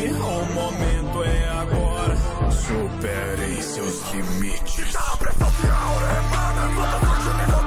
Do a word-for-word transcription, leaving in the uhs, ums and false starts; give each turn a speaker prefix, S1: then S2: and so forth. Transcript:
S1: aqui, o momento é agora. Superem seus limites. A pressão que a aura emana, toda forte